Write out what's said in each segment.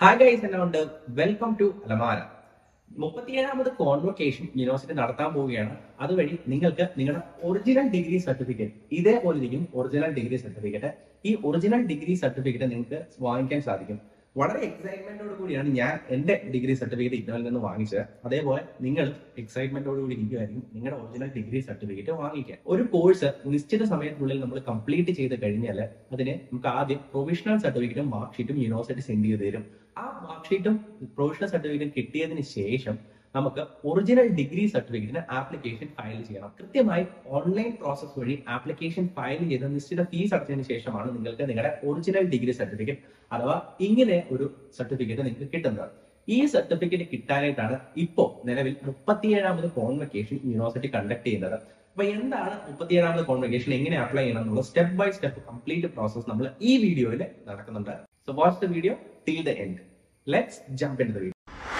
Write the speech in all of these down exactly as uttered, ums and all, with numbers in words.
Hi guys, and welcome to Alamara. മുപ്പത്തിയേഴാമത് convocation university നടത്താൻ പോവുകയാണ്. അതുവഴി നിങ്ങൾക്ക് നിങ്ങളുടെ ഒറിജിനൽ ഡിഗ്രി സർട്ടിഫിക്കറ്റ് ഇതേപോലെ ഇരിക്കും. ഒറിജിനൽ ഡിഗ്രി സർട്ടിഫിക്കറ്റ് ഈ ഒറിജിനൽ ഡിഗ്രി സർട്ടിഫിക്കറ്റ് നിങ്ങൾക്ക് വാങ്ങിക്കാൻ സാധിക്കും. വളരെ എക്സൈറ്റ്മെന്റോട് കൂടിയാണ് ഞാൻ എന്റെ ഡിഗ്രി സർട്ടിഫിക്കറ്റ് ഇഗ്നോയിൽ നിന്ന് വാങ്ങിച്ചത്. അതേപോലെ നിങ്ങൾ എക്സൈറ്റ്മെന്റോട് കൂടി ഇരിക്കുമായിരിക്കും നിങ്ങളുടെ ഒറിജിനൽ ഡിഗ്രി സർട്ടിഫിക്കറ്റ് വാങ്ങിക്കാൻ. ഒരു കോഴ്സ് നിശ്ചിത സമയത്തിനുള്ളിൽ നമ്മൾ കംപ്ലീറ്റ് ചെയ്ത് കഴിഞ്ഞാൽ അതിന് നമുക്ക് ആദ്യം പ്രൊവിഷണൽ സർട്ടിഫിക്കറ്റും മാർക്ക് ഷീറ്റും യൂണിവേഴ്സിറ്റി സെൻഡ് ചെയ്ത് തരും. ആ മാർക്ക് ഷീറ്റും പ്രൊവിഷണൽ സർട്ടിഫിക്കറ്റും കിട്ടിയതിന് ശേഷം നമുക്ക് ഒറിജിനൽ ഡിഗ്രി സർട്ടിഫിക്കറ്റിന് ആപ്ലിക്കേഷൻ ഫയൽ ചെയ്യണം. കൃത്യമായി ഓൺലൈൻ പ്രോസസ് വഴി ആപ്ലിക്കേഷൻ ഫയൽ ചെയ്ത് നിശ്ചിത ഫീസ് അടച്ചതിന് ശേഷമാണ് നിങ്ങൾക്ക് നിങ്ങളുടെ ഒറിജിനൽ ഡിഗ്രി സർട്ടിഫിക്കറ്റ് അഥവാ ഇങ്ങനെ ഒരു സർട്ടിഫിക്കറ്റ് നിങ്ങൾക്ക് കിട്ടുന്നത്. ഈ സർട്ടിഫിക്കറ്റ് കിട്ടാനായിട്ടാണ് ഇപ്പോൾ നിലവിൽ മുപ്പത്തിയേഴാമത് കോൺവൊക്കേഷൻ യൂണിവേഴ്സിറ്റി കണ്ടക്ട് ചെയ്യുന്നത്. അപ്പൊ എന്താണ് മുപ്പത്തിയേഴാമത് കോൺവൊക്കേഷൻ, എങ്ങനെ അപ്ലൈ ചെയ്യണം എന്നുള്ള step by step complete process നമ്മൾ ഈ വീഡിയോയിൽ നടക്കുന്നുണ്ട്. So watch the video till the end. Let's jump into the video.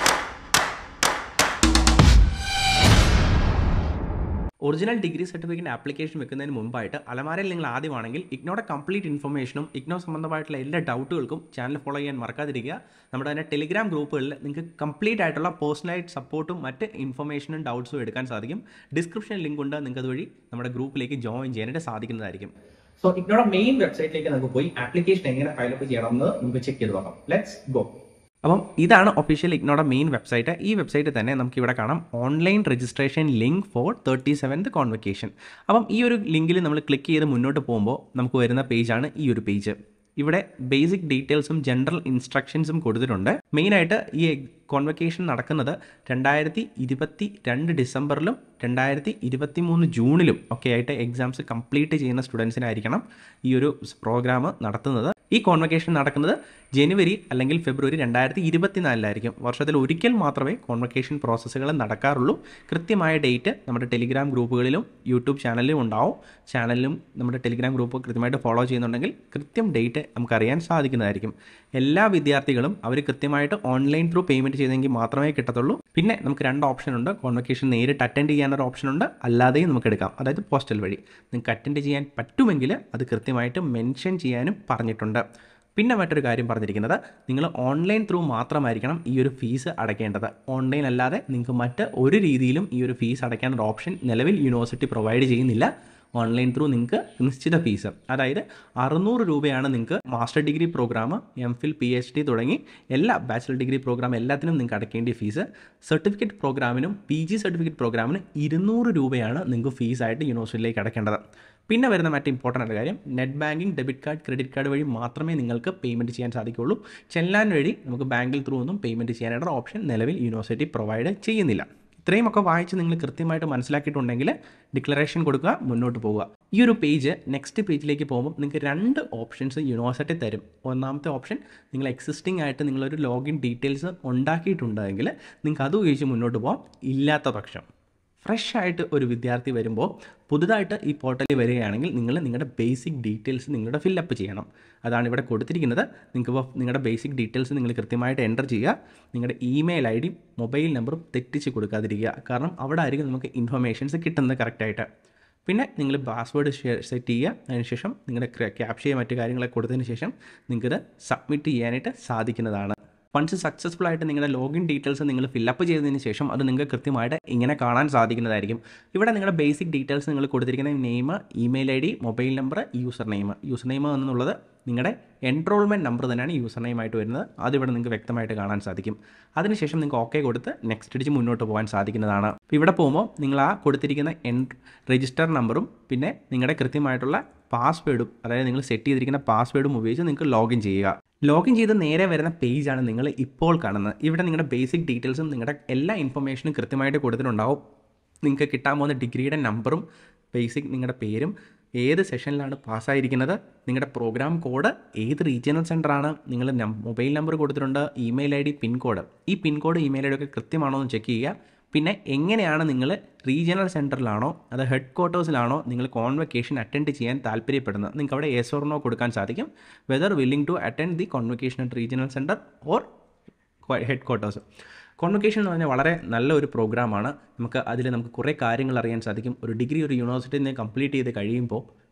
Original degree certificate application വെക്കുന്നതിന് മുമ്പായിട്ട് അലമാരയിൽ നിങ്ങൾ ആദ്യമാണെങ്കിൽ ഇഗ്നോയുടെ കംപ്ലീറ്റ് ഇൻഫർമേഷനും ഇഗ്നോ സംബന്ധമായിട്ടുള്ള എല്ലാ ഡൗട്ടുകൾക്കും ചാനൽ ഫോളോ ചെയ്യാൻ മറക്കാതിരിക്കുക. നമ്മുടെ തന്നെ ടെലിഗ്രാം ഗ്രൂപ്പുകളിൽ നിങ്ങൾക്ക് കംപ്ലീറ്റ് ആയിട്ടുള്ള പേഴ്സണലായിട്ട് സപ്പോർട്ടും മറ്റ് ഇൻഫർമേഷനും ഡൗട്ട്സും എടുക്കാൻ സാധിക്കും. ഡിസ്ക്രിപ്ഷൻ ലിങ്ക് ഉണ്ട്, നിങ്ങൾക്ക് അതുവഴി നമ്മുടെ ഗ്രൂപ്പിലേക്ക് ജോയിൻ ചെയ്യാനായിട്ട് സാധിക്കുന്നതായിരിക്കും. സോ ഇഗ്നോയുടെ മെയിൻ വെബ്സൈറ്റിലേക്ക് നമുക്ക് പോയി ആപ്ലിക്കേഷൻ എങ്ങനെ ഫയലപ്പ് ചെയ്യണമെന്ന് നമുക്ക് ചെക്ക് ചെയ്ത് നോക്കാം. Let's go. അപ്പം ഇതാണ് ഒഫീഷ്യൽ ഇഗ്നോയുടെ മെയിൻ വെബ്സൈറ്റ്. ഈ വെബ്സൈറ്റ് തന്നെ നമുക്ക് ഇവിടെ കാണാം online registration link for thirty seventh convocation. അപ്പം ഈ ഒരു ലിങ്കിൽ നമ്മൾ ക്ലിക്ക് ചെയ്ത് മുന്നോട്ട് പോകുമ്പോൾ നമുക്ക് വരുന്ന പേജാണ് ഈ ഒരു പേജ്. ഇവിടെ ബേസിക് ഡീറ്റെയിൽസും ജനറൽ ഇൻസ്ട്രക്ഷൻസും കൊടുത്തിട്ടുണ്ട്. മെയിനായിട്ട് ഈ കോൺവൊക്കേഷൻ നടക്കുന്നത് രണ്ടായിരത്തി ഇരുപത്തി രണ്ട് ഡിസംബറിലും രണ്ടായിരത്തി ഇരുപത്തി മൂന്ന് ജൂണിലും ഒക്കെ ആയിട്ട് എക്സാംസ് കംപ്ലീറ്റ് ചെയ്യുന്ന സ്റ്റുഡൻസിനായിരിക്കണം ഈ ഒരു പ്രോഗ്രാം നടത്തുന്നത്. ഈ കോൺവൊക്കേഷൻ നടക്കുന്നത് ജനുവരി അല്ലെങ്കിൽ ഫെബ്രുവരി രണ്ടായിരത്തി ഇരുപത്തിനാലിലായിരിക്കും. വർഷത്തിൽ ഒരിക്കൽ മാത്രമേ കോൺവൊക്കേഷൻ പ്രോസസ്സുകൾ നടക്കാറുള്ളൂ. കൃത്യമായ ഡേറ്റ് നമ്മുടെ ടെലിഗ്രാം ഗ്രൂപ്പുകളിലും യൂട്യൂബ് ചാനലിലും ഉണ്ടാവും. ചാനലിലും നമ്മുടെ ടെലിഗ്രാം ഗ്രൂപ്പ് കൃത്യമായിട്ട് ഫോളോ ചെയ്യുന്നുണ്ടെങ്കിൽ കൃത്യം ഡേറ്റ് നമുക്കറിയാൻ സാധിക്കുന്നതായിരിക്കും. എല്ലാ വിദ്യാർത്ഥികളും അവർ കൃത്യമായിട്ട് ഓൺലൈൻ ത്രൂ പേയ്മെൻറ്റ് ചെയ്തെങ്കിൽ മാത്രമേ കിട്ടത്തുള്ളൂ. പിന്നെ നമുക്ക് രണ്ട് ഓപ്ഷൻ ഉണ്ട്. കോൺവൊക്കേഷൻ നേരിട്ട് അറ്റൻഡ് ചെയ്യാനൊരു ഓപ്ഷൻ ഉണ്ട്, അല്ലാതെയും നമുക്ക് എടുക്കാം, അതായത് പോസ്റ്റൽ വഴി. നിങ്ങൾക്ക് അറ്റൻഡ് ചെയ്യാൻ പറ്റുമെങ്കിൽ അത് കൃത്യമായിട്ട് മെൻഷൻ ചെയ്യാനും പറഞ്ഞിട്ടുണ്ട്. പിന്നെ മറ്റൊരു കാര്യം പറഞ്ഞിരിക്കുന്നത്, നിങ്ങൾ ഓൺലൈൻ ത്രൂ മാത്രമായിരിക്കണം ഈ ഒരു ഫീസ് അടയ്ക്കേണ്ടത്. ഓൺലൈൻ അല്ലാതെ നിങ്ങൾക്ക് മറ്റ് ഒരു രീതിയിലും ഈ ഒരു ഫീസ് അടയ്ക്കാനൊരു ഓപ്ഷൻ നിലവിൽ യൂണിവേഴ്സിറ്റി പ്രൊവൈഡ് ചെയ്യുന്നില്ല. ഓൺലൈൻ ത്രൂ നിങ്ങൾക്ക് നിശ്ചിത ഫീസ്, അതായത് അറുന്നൂറ് രൂപയാണ് നിങ്ങൾക്ക് master degree programme, M Phil, P H D തുടങ്ങി എല്ലാ ബാച്ചിലർ ഡിഗ്രി പ്രോഗ്രാം എല്ലാത്തിനും നിങ്ങൾക്ക് അടയ്ക്കേണ്ട ഫീസ്. സർട്ടിഫിക്കറ്റ് പ്രോഗ്രാമിനും പി ജി സർട്ടിഫിക്കറ്റ് പ്രോഗ്രാമിനും ഇരുന്നൂറ് രൂപയാണ് നിങ്ങൾക്ക് ഫീസായിട്ട് യൂണിവേഴ്സിറ്റിയിലേക്ക് അടയ്ക്കേണ്ടത്. പിന്നെ വരുന്ന മറ്റ് ഇമ്പോർട്ടൻ്റ് ആയിട്ട് കാര്യം, net banking, debit card, credit card വഴി മാത്രമേ നിങ്ങൾക്ക് പേയ്മെൻറ്റ് ചെയ്യാൻ സാധിക്കുകയുള്ളൂ. ചെല്ലാൻ വഴി നമുക്ക് ബാങ്കിൽ ത്രൂ ഒന്നും പേയ്മെൻറ്റ് ചെയ്യാനായിട്ടുള്ള ഓപ്ഷൻ നിലവിൽ യൂണിവേഴ്സിറ്റി പ്രൊവൈഡ് ചെയ്യുന്നില്ല. ഇത്രയും ഒക്കെ വായിച്ച് നിങ്ങൾ കൃത്യമായിട്ട് മനസ്സിലാക്കിയിട്ടുണ്ടെങ്കിൽ ഡിക്ലറേഷൻ കൊടുക്കുക, മുന്നോട്ട് പോകുക. ഈ ഒരു പേജ് നെക്സ്റ്റ് പേജിലേക്ക് പോകുമ്പോൾ നിങ്ങൾക്ക് രണ്ട് ഓപ്ഷൻസ് യൂണിവേഴ്സിറ്റി തരും. ഒന്നാമത്തെ ഓപ്ഷൻ, നിങ്ങൾ എക്സിസ്റ്റിംഗ് ആയിട്ട് നിങ്ങളൊരു ലോഗിൻ ഡീറ്റെയിൽസ് ഉണ്ടാക്കിയിട്ടുണ്ടെങ്കിൽ നിങ്ങൾക്ക് അത് ഉപയോഗിച്ച് മുന്നോട്ട് പോകാം. ഇല്ലാത്ത പക്ഷം ഫ്രഷ് ആയിട്ട് ഒരു വിദ്യാർത്ഥി വരുമ്പോൾ പുതുതായിട്ട് ഈ പോർട്ടലിൽ വരികയാണെങ്കിൽ നിങ്ങൾ നിങ്ങളുടെ ബേസിക് ഡീറ്റെയിൽസ് നിങ്ങളുടെ ഫില്ലപ്പ് ചെയ്യണം. അതാണ് ഇവിടെ കൊടുത്തിരിക്കുന്നത്. നിങ്ങൾക്കിപ്പോൾ നിങ്ങളുടെ ബേസിക് ഡീറ്റെയിൽസ് നിങ്ങൾ കൃത്യമായിട്ട് എൻ്റർ ചെയ്യുക. നിങ്ങളുടെ ഇമെയിൽ ഐ ഡിയും മൊബൈൽ നമ്പറും തെറ്റിച്ച് കൊടുക്കാതിരിക്കുക. കാരണം അവിടെ ആയിരിക്കും നമുക്ക് ഇൻഫർമേഷൻസ് കിട്ടുന്നത് കറക്റ്റായിട്ട്. പിന്നെ നിങ്ങൾ പാസ്വേഡ് സെറ്റ് ചെയ്യുക. അതിനുശേഷം നിങ്ങളുടെ ക്യാപ്ഷയും മറ്റു കാര്യങ്ങളൊക്കെ കൊടുത്തതിന് ശേഷം നിങ്ങൾക്കിത് സബ്മിറ്റ് ചെയ്യാനായിട്ട് സാധിക്കുന്നതാണ്. വൺസ് സക്സസ്ഫുൾ ആയിട്ട് നിങ്ങളുടെ ലോഗിൻ ഡീറ്റെയിൽസ് നിങ്ങൾ ഫില്ലപ്പ് ചെയ്തതിന് ശേഷം അത് നിങ്ങൾക്ക് കൃത്യമായിട്ട് ഇങ്ങനെ കാണാൻ സാധിക്കുന്നതായിരിക്കും. ഇവിടെ നിങ്ങളുടെ ബേസിക് ഡീറ്റെയിൽസ് നിങ്ങൾ കൊടുത്തിരിക്കുന്ന name, email I D, mobile number, user name. User name എന്നുള്ളത് നിങ്ങളുടെ എൻറോൾമെൻറ്റ് നമ്പർ തന്നെയാണ് യൂസർ നെയിമായിട്ട് വരുന്നത്. അതിവിടെ നിങ്ങൾക്ക് വ്യക്തമായിട്ട് കാണാൻ സാധിക്കും. അതിനുശേഷം നിങ്ങൾക്ക് ഓക്കെ കൊടുത്ത് നെക്സ്റ്റ് അടിച്ച് മുന്നോട്ട് പോകാൻ സാധിക്കുന്നതാണ്. അപ്പോൾ ഇവിടെ പോകുമ്പോൾ നിങ്ങൾ ആ കൊടുത്തിരിക്കുന്ന എൻ രജിസ്റ്റർ നമ്പറും പിന്നെ നിങ്ങളുടെ കൃത്യമായിട്ടുള്ള പാസ്വേഡും, അതായത് നിങ്ങൾ സെറ്റ് ചെയ്തിരിക്കുന്ന പാസ്വേഡും ഉപയോഗിച്ച് നിങ്ങൾക്ക് ലോഗിൻ ചെയ്യുക. ലോഗിൻ ചെയ്ത് നേരെ വരുന്ന പേജാണ് നിങ്ങൾ ഇപ്പോൾ കാണുന്നത്. ഇവിടെ നിങ്ങളുടെ ബേസിക് ഡീറ്റെയിൽസും നിങ്ങളുടെ എല്ലാ ഇൻഫർമേഷനും കൃത്യമായിട്ട് കൊടുത്തിട്ടുണ്ടാവും. നിങ്ങൾക്ക് കിട്ടാൻ പോകുന്ന ഡിഗ്രിയുടെ നമ്പറും ബേസിക് നിങ്ങളുടെ പേരും, ഏത് സെഷനിലാണ് പാസ്സായിരിക്കുന്നത്, നിങ്ങളുടെ പ്രോഗ്രാം കോഡ്, ഏത് റീജിയണൽ സെൻ്ററാണ്, നിങ്ങൾ മൊബൈൽ നമ്പർ കൊടുത്തിട്ടുണ്ട്, email I D, pin code. ഈ pin code, email I D ഒക്കെ കൃത്യമാണോ എന്ന് ചെക്ക് ചെയ്യുക. പിന്നെ എങ്ങനെയാണ് നിങ്ങൾ റീജിയണൽ സെൻറ്ററിലാണോ അത് ഹെഡ് ക്വാർട്ടേഴ്സിലാണോ നിങ്ങൾ കോൺവൊക്കേഷൻ അറ്റൻഡ് ചെയ്യാൻ താല്പര്യപ്പെടുന്നത്, നിങ്ങൾക്ക് അവിടെ യെസ് ഓർ നോ കൊടുക്കാൻ സാധിക്കും. Whether willing to attend the convocation at regional centre or headquarters. Convocation എന്ന് പറഞ്ഞാൽ വളരെ നല്ലൊരു പ്രോഗ്രാമാണ്. നമുക്ക് അതിൽ നമുക്ക് കുറേ കാര്യങ്ങൾ അറിയാൻ സാധിക്കും. ഒരു ഡിഗ്രി ഒരു യൂണിവേഴ്സിറ്റിയിൽ നിന്ന് കംപ്ലീറ്റ് ചെയ്ത് കഴിയുമ്പോൾ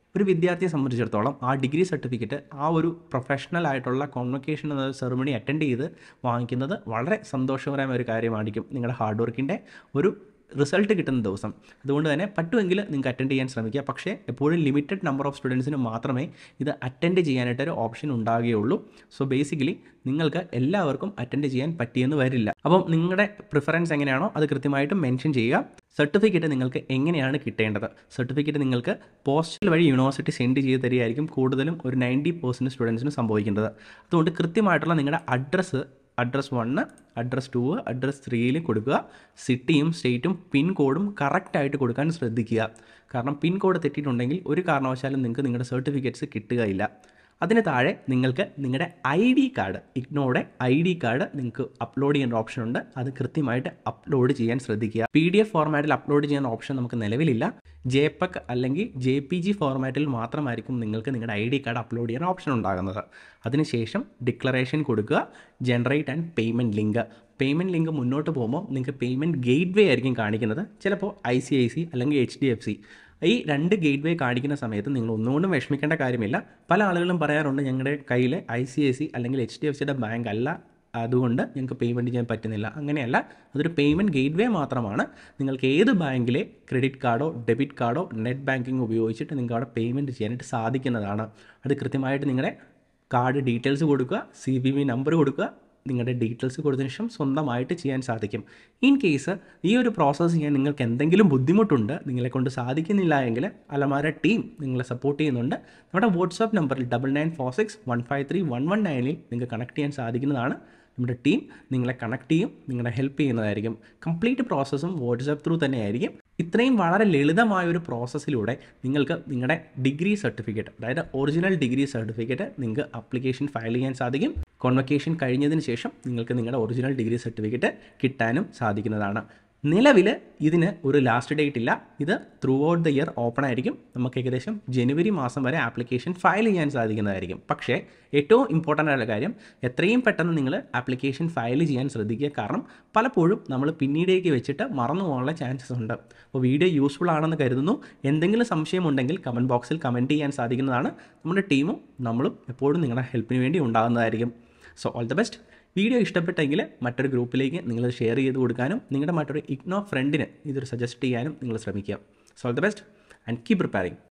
ഒരു വിദ്യാർത്ഥിയെ സംബന്ധിച്ചിടത്തോളം ആ ഡിഗ്രി സർട്ടിഫിക്കറ്റ് ആ ഒരു പ്രൊഫഷണൽ ആയിട്ടുള്ള കോൺവൊക്കേഷൻ എന്ന സെറമണി അറ്റൻഡ് ചെയ്ത് വാങ്ങിക്കുന്നത് വളരെ സന്തോഷകരമായ ഒരു കാര്യമായിരിക്കും. നിങ്ങളുടെ ഹാർഡ് വർക്കിൻ്റെ ഒരു റിസൾട്ട് കിട്ടുന്ന ദിവസം. അതുകൊണ്ട് തന്നെ പറ്റുമെങ്കിൽ നിങ്ങൾക്ക് അറ്റൻഡ് ചെയ്യാൻ ശ്രമിക്കുക. പക്ഷേ എപ്പോഴും ലിമിറ്റഡ് നമ്പർ ഓഫ് സ്റ്റുഡൻസിന് മാത്രമേ ഇത് അറ്റൻഡ് ചെയ്യാനായിട്ടൊരു ഓപ്ഷൻ ഉണ്ടാകുകയുള്ളൂ. സോ ബേസിക്കലി നിങ്ങൾക്ക് എല്ലാവർക്കും അറ്റൻഡ് ചെയ്യാൻ പറ്റിയെന്ന് വരില്ല. അപ്പം നിങ്ങളുടെ പ്രിഫറൻസ് എങ്ങനെയാണോ അത് കൃത്യമായിട്ട് മെൻഷൻ ചെയ്യുക. സർട്ടിഫിക്കറ്റ് നിങ്ങൾക്ക് എങ്ങനെയാണ് കിട്ടേണ്ടത്? സർട്ടിഫിക്കറ്റ് നിങ്ങൾക്ക് പോസ്റ്റൽ വഴി യൂണിവേഴ്സിറ്റി സെൻഡ് ചെയ്ത് തരികയായിരിക്കും കൂടുതലും ഒരു നയൻറ്റി പെർസെൻറ്റ് സ്റ്റുഡൻസിന് സംഭവിക്കുന്നത്. അതുകൊണ്ട് കൃത്യമായിട്ടുള്ള നിങ്ങളുടെ address address one, address two, അഡ്രസ് ത്രീയിൽ കൊടുക്കുക. സിറ്റിയും സ്റ്റേറ്റും പിൻ കോഡും കറക്റ്റായിട്ട് കൊടുക്കാൻ ശ്രദ്ധിക്കുക. കാരണം പിൻ കോഡ് തെറ്റിയിട്ടുണ്ടെങ്കിൽ ഒരു കാരണവശാലും നിങ്ങൾക്ക് നിങ്ങളുടെ സർട്ടിഫിക്കറ്റ്സ് കിട്ടുകയില്ല. അതിന് താഴെ നിങ്ങൾക്ക് നിങ്ങളുടെ ഐ ഡി കാർഡ്, ഇഗ്നോയുടെ ഐ ഡി കാർഡ് നിങ്ങൾക്ക് അപ്ലോഡ് ചെയ്യേണ്ട ഓപ്ഷൻ ഉണ്ട്. അത് കൃത്യമായിട്ട് അപ്ലോഡ് ചെയ്യാൻ ശ്രദ്ധിക്കുക. പി ഡി എഫ് ഫോർമാറ്റിൽ അപ്ലോഡ് ചെയ്യുന്ന ഓപ്ഷൻ നമുക്ക് നിലവിലില്ല. ജെ പെഗ് അല്ലെങ്കിൽ ജെ പി ജി ഫോർമാറ്റിൽ മാത്രമായിരിക്കും നിങ്ങൾക്ക് നിങ്ങളുടെ ഐ ഡി കാർഡ് അപ്ലോഡ് ചെയ്യാൻ ഓപ്ഷൻ ഉണ്ടാകുന്നത്. അതിനുശേഷം ഡിക്ലറേഷൻ കൊടുക്കുക, generate and payment link. Payment link മുന്നോട്ട് പോകുമ്പോൾ നിങ്ങൾക്ക് പേയ്മെൻറ്റ് ഗേറ്റ് വേ ആയിരിക്കും കാണിക്കുന്നത്. ചിലപ്പോൾ ഐ സി ഐ സി അല്ലെങ്കിൽ എച്ച് ഡി എഫ് സി. ഈ രണ്ട് ഗേറ്റ് വേ കാണിക്കുന്ന സമയത്ത് നിങ്ങൾ ഒന്നുകൊണ്ടും വിഷമിക്കേണ്ട കാര്യമില്ല. പല ആളുകളും പറയാറുണ്ട് ഞങ്ങളുടെ കയ്യിൽ ഐ സി ഐ സി അല്ലെങ്കിൽ എച്ച് ഡി എഫ് സിയുടെ ബാങ്ക് അല്ല, അതുകൊണ്ട് ഞങ്ങൾക്ക് പേയ്മെൻറ്റ് ചെയ്യാൻ പറ്റുന്നില്ല. അങ്ങനെയല്ല, അതൊരു പേയ്മെൻറ്റ് ഗേറ്റ് വേ മാത്രമാണ്. നിങ്ങൾക്ക് ഏത് ബാങ്കിലെ ക്രെഡിറ്റ് കാർഡോ ഡെബിറ്റ് കാർഡോ നെറ്റ് ബാങ്കിങ് ഉപയോഗിച്ചിട്ട് നിങ്ങൾക്ക് അവിടെ പേയ്മെൻറ്റ് ചെയ്യാനായിട്ട് സാധിക്കുന്നതാണ്. അത് കൃത്യമായിട്ട് നിങ്ങളുടെ കാർഡ് ഡീറ്റെയിൽസ് കൊടുക്കുക, സി വി വി നമ്പർ കൊടുക്കുക. നിങ്ങളുടെ ഡീറ്റെയിൽസ് കൊടുത്തതിന് ശേഷം സ്വന്തമായിട്ട് ചെയ്യാൻ സാധിക്കും. ഇൻ കേസ് ഈ ഒരു പ്രോസസ്സ് ചെയ്യാൻ നിങ്ങൾക്ക് എന്തെങ്കിലും ബുദ്ധിമുട്ടുണ്ട്, നിങ്ങളെ കൊണ്ട് സാധിക്കുന്നില്ല എങ്കിൽ അലമാര ടീം നിങ്ങളെ സപ്പോർട്ട് ചെയ്യുന്നുണ്ട്. നമ്മുടെ വാട്സാപ്പ് നമ്പറിൽ double nine four six one five three one one നയനിൽ നിങ്ങൾക്ക് കണക്ട് ചെയ്യാൻ സാധിക്കുന്നതാണ്. നമ്മുടെ ടീം നിങ്ങളെ കണക്ട് ചെയ്യും, നിങ്ങളെ ഹെൽപ്പ് ചെയ്യുന്നതായിരിക്കും. കംപ്ലീറ്റ് പ്രോസസ്സും വാട്സാപ്പ് ത്രൂ തന്നെയായിരിക്കും. ഇത്രയും വളരെ ലളിതമായ ഒരു പ്രോസസ്സിലൂടെ നിങ്ങൾക്ക് നിങ്ങളുടെ ഡിഗ്രി സർട്ടിഫിക്കറ്റ്, അതായത് ഒറിജിനൽ ഡിഗ്രി സർട്ടിഫിക്കറ്റ് നിങ്ങൾക്ക് ആപ്ലിക്കേഷൻ ഫയൽ ചെയ്യാൻ സാധിക്കും. കോൺവൊക്കേഷൻ കഴിഞ്ഞതിന് ശേഷം നിങ്ങൾക്ക് നിങ്ങളുടെ ഒറിജിനൽ ഡിഗ്രി സർട്ടിഫിക്കറ്റ് കിട്ടാനും സാധിക്കുന്നതാണ്. നിലവിൽ ഇതിന് ഒരു ലാസ്റ്റ് ഡേറ്റ് ഇല്ല. ഇത് throughout the year open ആയിരിക്കും. നമുക്ക് ഏകദേശം ജനുവരി മാസം വരെ ആപ്ലിക്കേഷൻ ഫയൽ ചെയ്യാൻ സാധിക്കുന്നതായിരിക്കും. പക്ഷേ ഏറ്റവും ഇമ്പോർട്ടൻ്റ് ആയ കാര്യം, എത്രയും പെട്ടെന്ന് നിങ്ങൾ ആപ്ലിക്കേഷൻ ഫയൽ ചെയ്യാൻ ശ്രദ്ധിക്കുക. കാരണം പലപ്പോഴും നമ്മൾ പിന്നീടേക്ക് വെച്ചിട്ട് മറന്നു പോകാനുള്ള ചാൻസസ് ഉണ്ട്. അപ്പോൾ വീഡിയോ യൂസ്ഫുൾ ആണെന്ന് കരുതുന്നു. എന്തെങ്കിലും സംശയമുണ്ടെങ്കിൽ കമൻറ്റ് ബോക്സിൽ കമൻറ്റ് ചെയ്യാൻ സാധിക്കുന്നതാണ്. നമ്മുടെ ടീമും നമ്മളും എപ്പോഴും നിങ്ങളുടെ ഹെൽപ്പിന് വേണ്ടി ഉണ്ടാകുന്നതായിരിക്കും. So all the best. Video ഇഷ്ടപ്പെട്ടെങ്കിൽ മറ്റൊരു ഗ്രൂപ്പിലേക്ക് നിങ്ങൾ ഷെയർ ചെയ്ത് കൊടുക്കാനും നിങ്ങളുടെ മറ്റൊരു ഇഗ്നോ ഫ്രണ്ടിന് ഇതൊരു സജസ്റ്റ് ചെയ്യാനും നിങ്ങൾ ശ്രമിക്കുക. So all the best and keep preparing.